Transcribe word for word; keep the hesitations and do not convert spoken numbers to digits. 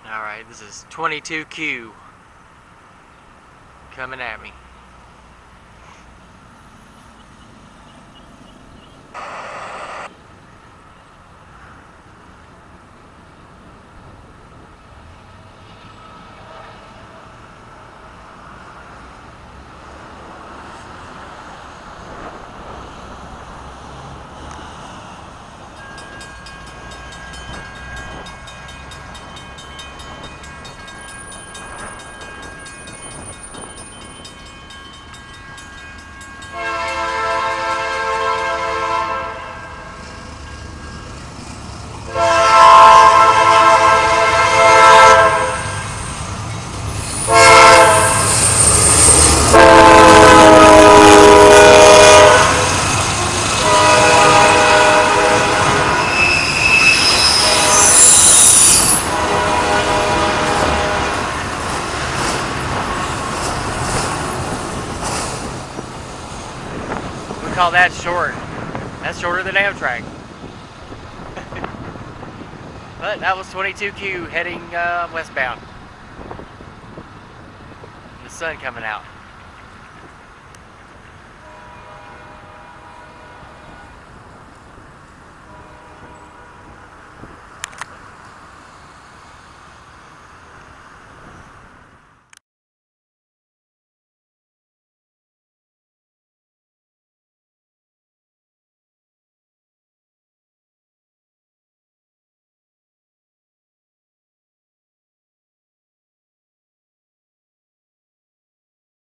Alright, this is twenty-two Q coming at me. We call that short. That's shorter than Amtrak. But that was twenty-two Q heading uh, westbound. And the sun coming out.